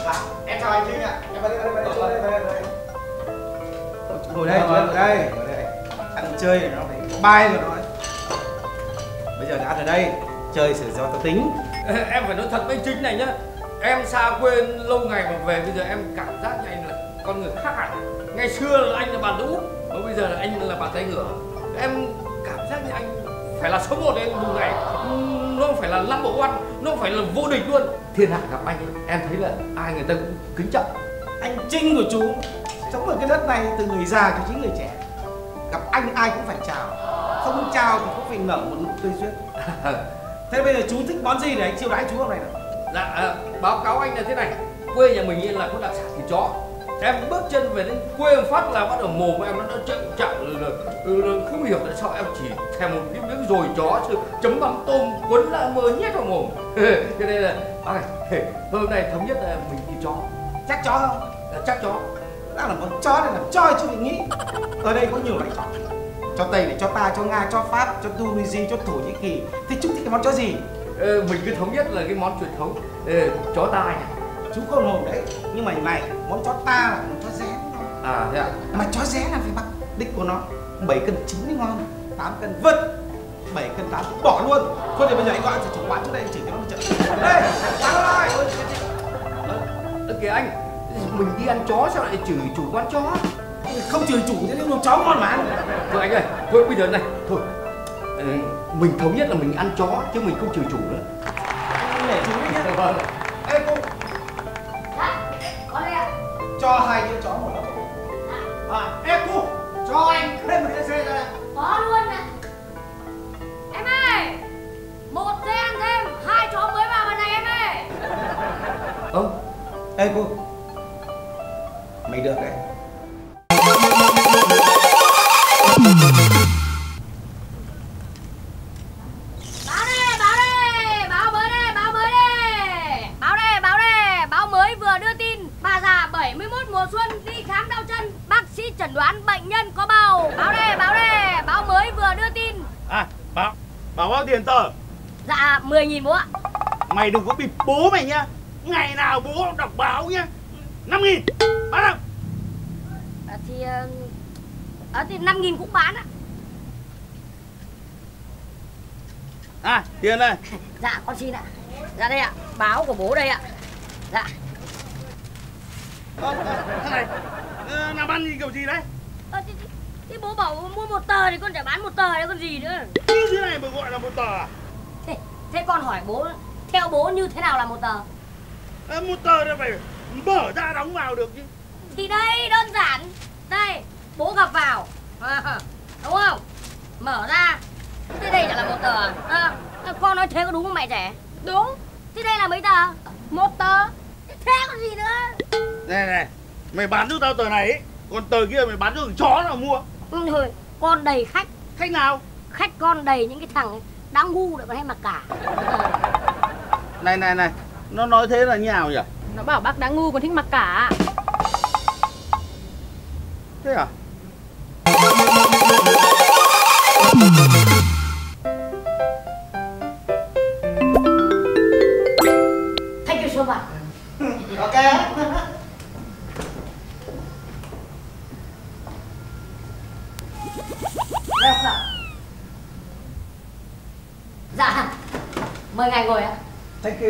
Em chào anh Trinh ạ. Em vào đây, vào đây. Ngồi đây, ngồi đây. Ăn chơi này nó phải bay rồi nói. Bây giờ đã ăn ở đây, chơi sẽ do tao tính. Em phải nói thật với Trinh này nhá. Em xa quê lâu ngày mà về bây giờ em cảm giác như anh là con người khác hẳn. Ngày xưa là anh là bàn đũ, mà bây giờ là anh là bàn tay ngửa. Em cảm giác như anh phải là số 1 đấy vùng này. Nó không phải là number one, nó không phải là vô địch luôn. Thiên hạ gặp anh ấy, em thấy là ai người ta cũng kính trọng. Anh Trinh của chú sống ở cái đất này từ người già cho chính người trẻ. Gặp anh ai cũng phải chào, không chào thì cũng phải nở một nụ tươi duyên. Thế bây giờ chú thích món gì để anh chiêu đãi chú hôm nay nào? Dạ, báo cáo anh là thế này. Quê nhà mình là có đặc sản thịt chó. Em bước chân về đến quê một phát là bắt đầu mồm em nó chậm không hiểu tại sao em chỉ thèm một cái miếng dồi chó chấm mắm tôm cuốn là mơ nhét vào mồm. Cho nên là bác này, hôm nay thống nhất là mình đi chó. Chắc chó không? Chắc chó. Đang là món chó này làm cho chứ đừng nghĩ. Ở đây có nhiều loại chó. Chó Tây này, chó ta, chó Nga, chó Pháp, chó Tunisia, chó Thổ Nhĩ Kỳ. Thì chú thích cái món chó gì? Mình cứ thống nhất là cái món truyền thống chó ta này. Chú không hồn đấy, nhưng mà này món chó ta là món chó rén. À thế ạ? Mà chó rén là phải bắt đích của nó 7 cân chín mới ngon, 8 cân vứt, 7 cân 8 bỏ luôn. Thôi thì bây giờ anh gọi chủ quán trước đây anh chỉ cho nó một trận. Đây, quán rồi. Kìa anh, mình đi ăn chó sao lại chửi chủ quán chó? Không chửi chủ thế nhưng chó ngon mà ăn. Thôi anh ơi, thôi bây giờ này, thôi mình thống nhất là mình ăn chó chứ mình không chửi chủ nữa. Để chú biết nhé. Vâng. Ê cô. Dạ, có đây ạ. Cho 2 đứa chó một lớp. Ê cô, cho anh thêm một cái xe ra. Có luôn ạ. Em ơi, một xe ăn thêm, 2 chó mới vàoวันnày em ơi. Ê cô, mày được đấy. Báo đây, báo mới đây, báo mới đây. Báo mới vừa đưa tin bà già 71 mùa xuân đi khám đau chân, bác sĩ chẩn đoán bệnh nhân có bầu. Báo đây, báo mới vừa đưa tin. À, báo bao tiền tờ? Dạ 10.000 bố ạ. Mày đừng có bịp bố mày nhá. Ngày nào bố đọc báo nhá. 5.000, bán không? Thì 5.000 cũng bán ạ. À, tiền đây. Dạ con xin ạ. Dạ đây ạ, báo của bố đây ạ. Dạ. Thằng này, làm ăn gì kiểu gì đấy? Thì bố bảo mua 1 tờ thì con chả bán 1 tờ đấy còn gì nữa. Như thế này mà gọi là 1 tờ à? Thế con hỏi bố, theo bố như thế nào là 1 tờ? 1 tờ là phải mở ra đóng vào được chứ. Thì đây, đơn giản. Đây, bố gặp vào, đúng không? Mở ra. Thế đây chả là 1 tờ à? Con nói thế có đúng không mẹ trẻ? Đúng. Thế đây là mấy tờ? 1 tờ. Thế còn gì nữa? Này, mày bán cho tao tờ này ấy. Còn tờ kia mày bán cho thằng chó nào mua. Thôi, con đầy khách. Khách nào? Khách con đầy những cái thằng đáng ngu lại còn hay mặc cả. Này, nó nói thế là như nào nhỉ? Nó bảo bác đáng ngu còn thích mặc cả. Thế à? Thank you so much. Ok. Dạ, mời ngài ngồi ạ. Thank you.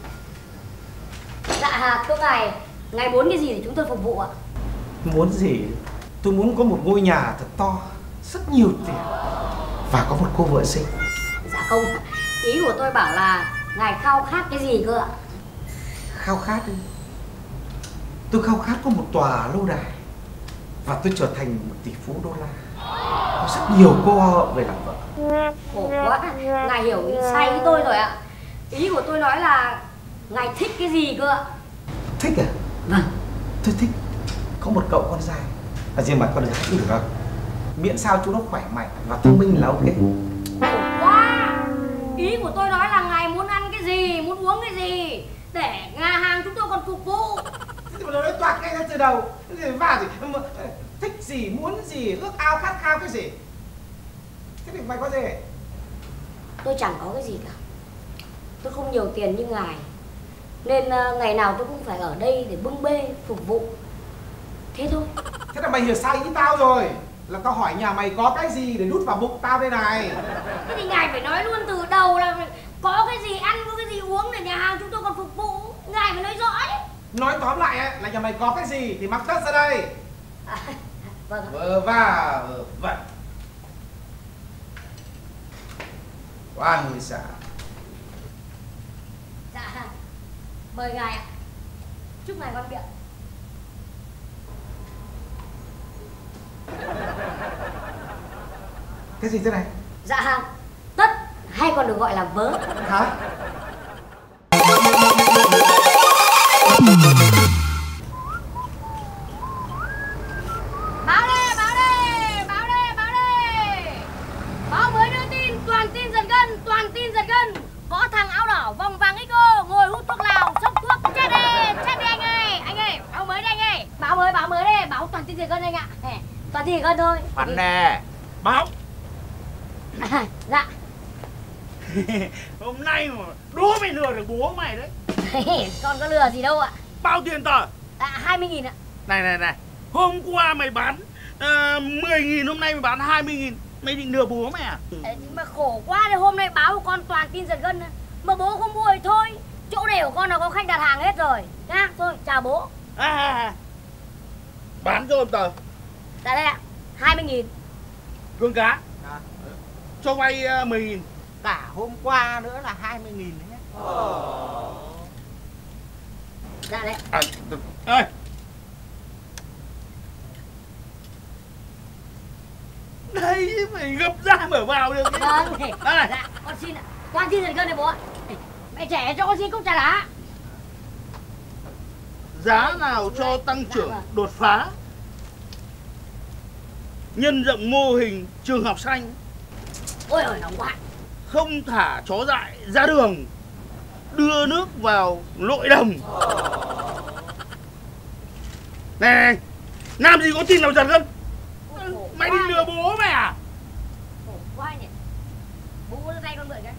Dạ, thưa ngài muốn cái gì thì chúng tôi phục vụ ạ. Muốn gì? Tôi muốn có một ngôi nhà thật to, rất nhiều tiền và có một cô vợ xinh. Dạ không, ý của tôi bảo là ngài khao khát cái gì cơ ạ? Khao khát đi. Tôi khao khát có một tòa lâu đài và tôi trở thành một tỷ phú đô la. Có rất nhiều cô hoa hậu về làm vợ. Khổ quá, ngài hiểu ý sai với tôi rồi ạ. Ý của tôi nói là ngài thích cái gì cơ ạ? Thích à? Vâng. Tôi thích có một cậu con trai và riêng mặt con gái cũng được không? Miễn sao chú nó khỏe mạnh và thông minh là ok. Khổ quá. Ý của tôi nói là ngài muốn ăn cái gì, muốn uống cái gì để nhà hàng chúng tôi còn phục vụ. Thế mà nó nói toạc ngay từ đầu. Và gì? Thích gì, muốn gì, ước ao khát khao cái gì? Thế thì mày có gì? Tôi chẳng có cái gì cả. Tôi không nhiều tiền như ngài, Nên ngày nào tôi cũng phải ở đây để bưng bê, phục vụ. Thế thôi. Thế là mày hiểu sai ý tao rồi. Là tao hỏi nhà mày có cái gì để đút vào bụng tao đây này. Thế thì ngài phải nói luôn từ đầu là có cái gì ăn, có cái gì uống để nhà hàng chúng tôi còn phục vụ. Ngài phải nói rõ ấy. Nói tóm lại ấy, là nhà mày có cái gì thì mang tất ra đây. Vâng. Vờ và vẩn. Oan người xã. Dạ, mời ngài ạ. Chúc ngài ngon miệng. Cái gì thế này? Dạ, tất hay còn được gọi là vớ. Hả? Báo đây, báo đây, báo đây, báo đây. Báo mới đưa tin, toàn tin giật gân, toàn tin giật gân. Có thằng áo đỏ vòng vàng ấy cô, ngồi hút thuốc lào, xốc thuốc, chết đi anh ơi, báo mới đây anh ơi. Báo mới đây, báo toàn tin giật gân anh ạ. Toàn tin giật gân thôi. Bạn nè, báo. Dạ. Hôm nay mà đố mày lừa được bố mày đấy. Con có lừa gì đâu ạ. Bao tiền tờ? 20.000 ạ. Này, hôm qua mày bán 10.000, hôm nay mày bán 20.000. Mày định lừa bố mày à? Mà khổ quá thì hôm nay báo của con toàn tin giật gân. Mà bố không mua thì thôi. Chỗ này của con là có khách đặt hàng hết rồi nhá. Thôi chào bố. Bán cho em tờ. Dạ đây ạ, 20.000. Cương cá cho vay 10.000. Cả hôm qua nữa là 20.000 đấy nhé. Dạ đấy. Ơi, đây phải gấp ra mở vào được. Vâng. Dạ, con xin ạ. Toàn tin giật gân này bố ạ. Mẹ trẻ cho con xin cốc trà đá. Giá nào cho tăng trưởng đột phá, nhân rộng mô hình trường học xanh, Ôi ôi nóng quá. không thả chó dại ra đường, đưa nước vào nội đồng. Này, làm gì có tin nào giật gân? Mày đi lừa bố mày à? Khổ quá nhỉ. Bố đưa tay con mượn cái.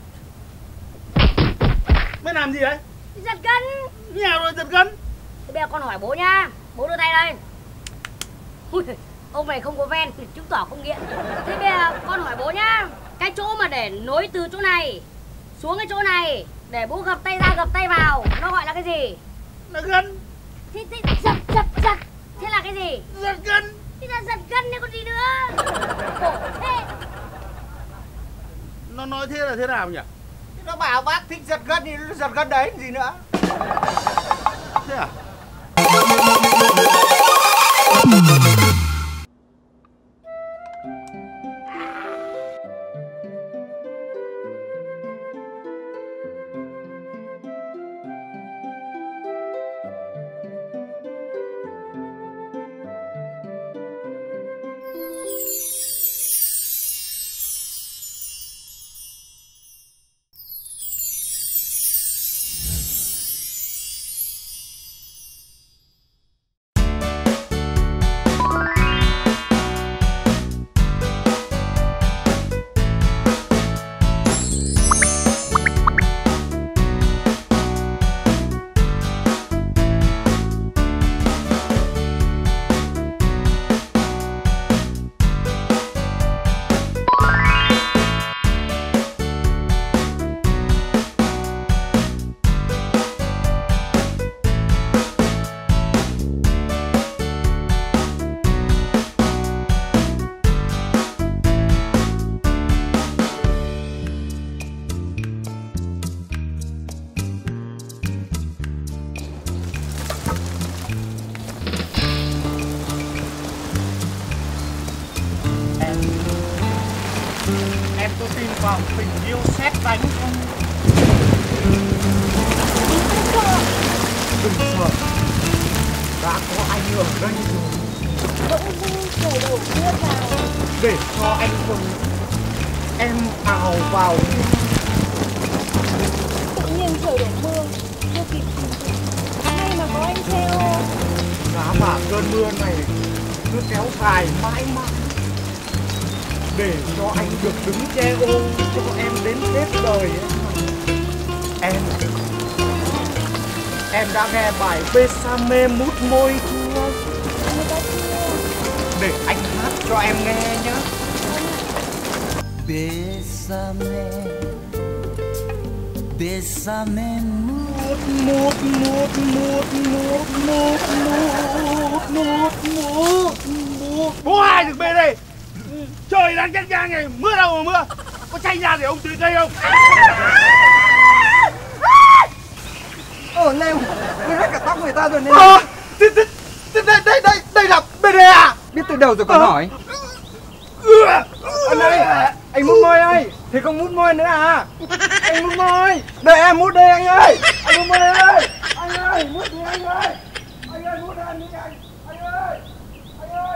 Mày làm gì đấy? Giật gân. Nhà rồi giật gân. Thế bây giờ con hỏi bố nha. Bố đưa tay đây. Ui, ông này không có ven, chứng tỏ không nghiện. Thế bây giờ con hỏi bố nhá. Cái chỗ mà để nối từ chỗ này xuống cái chỗ này để bố gập tay ra gập tay vào, nó gọi là cái gì? Là gân. Thế giật. Thế là cái gì? Giật gân. Thế là giật gân đấy còn gì nữa. Khổ thế. Nó nói thế là thế nào nhỉ? Nó bảo bác thích giật gân thì nó giật gân đấy gì nữa. Thế à? Em có tin vào tình yêu sét đánh không? Đừng sợ. Đã có anh ở đây rồi. Bỗng dưng trời đổ mưa vào. Để cho anh cùng em ào vào. Tự nhiên trời đổ mưa, chưa kịp chuẩn bị. May mà có anh theo. Giá mà cơn mưa này cứ kéo dài mãi mãi. Để cho anh được đứng che ôm cho em đến hết đời ấy. Em Em đã nghe bài Besame mút môi chưa? Để anh hát cho em nghe nhé. Bésame, bésame mút mút mút mút mút mút mút mút mút mút. Bố hai được về đây. Trời đang chát chang này, mưa đâu mà mưa. Có tranh ra để ông tưới cây không? Này, mới hết cả tóc người ta rồi nên. Đây là BD à? Biết từ đầu rồi còn hỏi. Anh ơi, anh mút môi ơi. Thì không mút môi nữa à? Anh mút môi. Đợi em mút đây anh ơi. Anh mút môi ơi. Anh ơi, mút đi anh ơi. Anh ơi, mút anh đi anh. Anh ơi. Anh ơi.